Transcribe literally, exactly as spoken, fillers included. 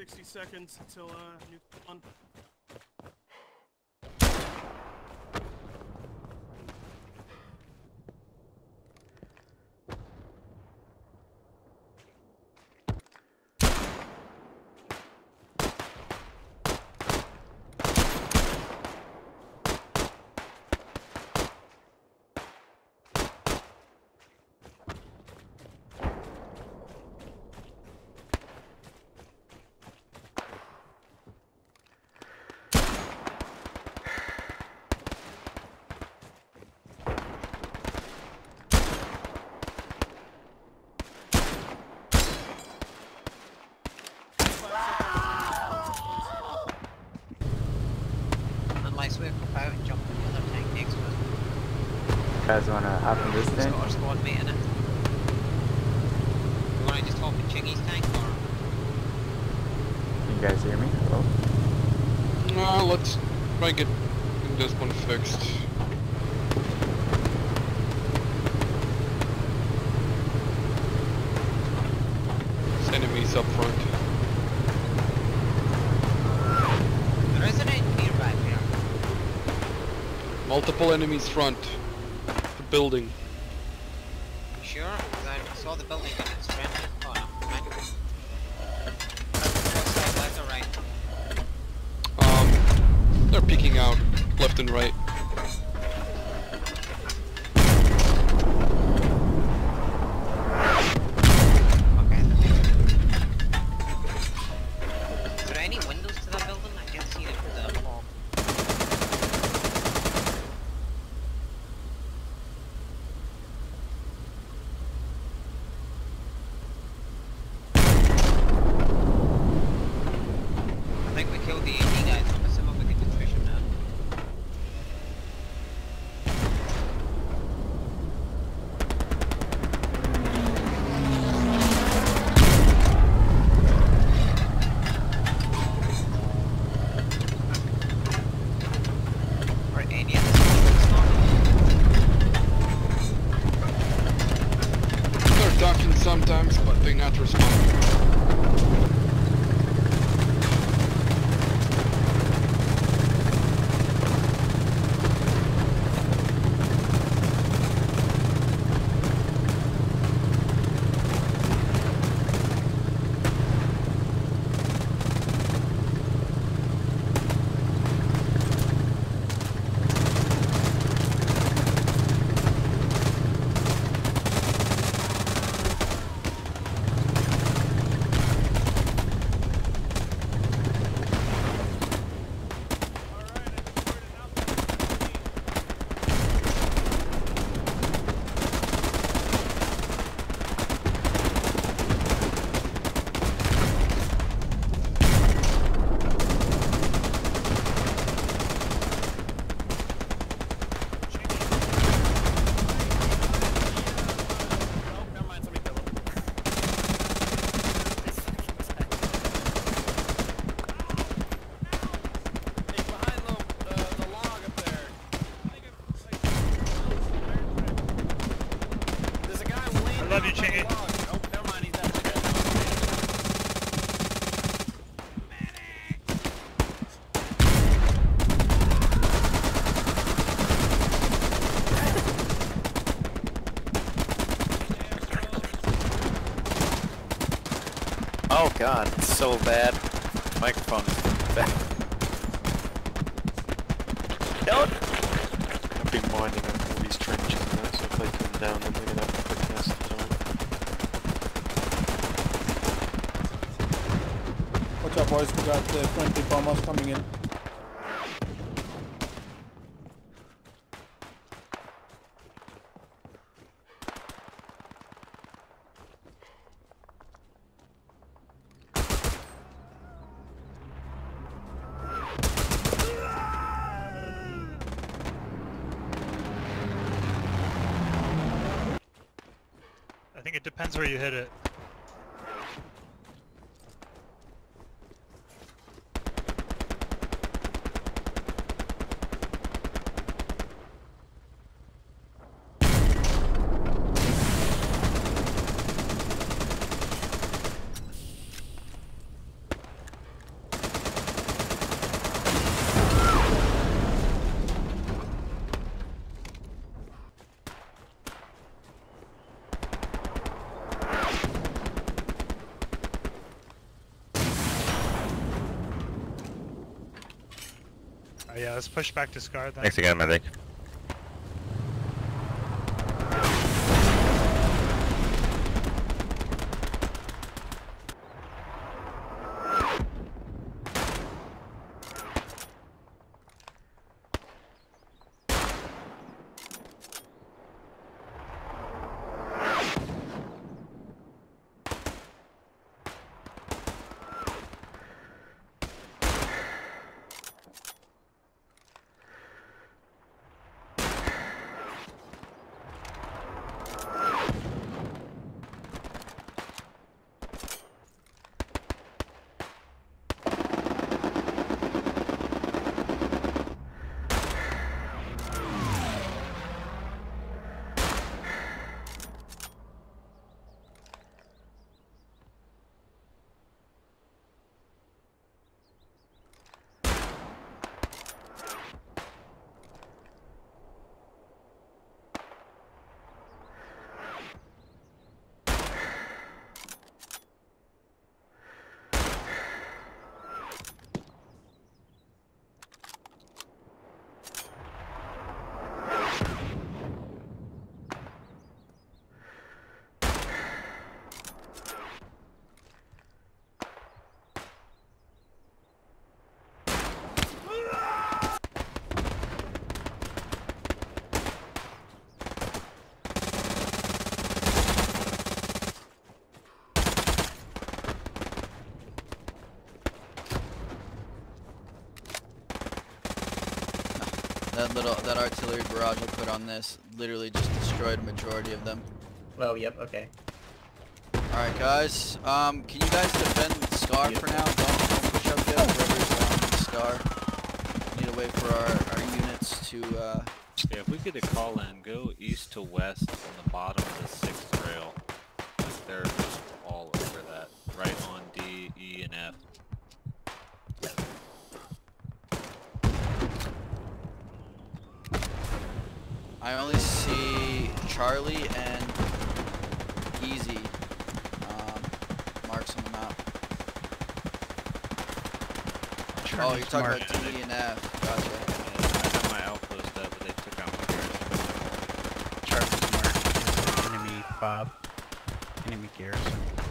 sixty seconds until uh, new one. You guys wanna hop in this thing? Got a squad mate in it. You wanna just hop in Chingy's tank or? Can you guys hear me? Hello? No, let's try and get this one fixed. There's enemies up front. There is an engineer back here. Multiple enemies front. The building. You sure? Because I saw the building and it's friendly. Oh no, right. What side, left or right? Um, they're peeking out left and right. Okay. Is there any windows to that building? I can't see them from the wall. I think we killed the A D guys. I'm assuming we can just fish them now. Or aliens. They're ducking sometimes, but they not respond. I love you, Chingy. Oh, never mind, he's dead. Oh god, it's so bad. Microphone is bad. Don't! I've been winding up all these trenches now, so if they come down then they're gonna have to quick test the time. Watch out boys, we got the friendly bombers coming in. I think it depends where you hit it. Oh yeah, let's push back to Scar then. Thanks again, medic. That little, that artillery barrage I put on this literally just destroyed a majority of them. Well, yep, okay. Alright guys, um, can you guys defend Scar for now? Don't, don't push up yet, whoever's around Scar. Need to wait for our, our units to, uh... Yeah, if we get a call in, go east to west on the bottom of the sixth rail. They're just all over that. Right on D, E, and F. I only see Charlie and Easy um, marks on the map. Charlie's oh, you're talking marked. about D and F. Gotcha. Yeah, I got my outpost up, but they took out my garrison. Charlie's marked. Enemy Bob. Enemy Garrison.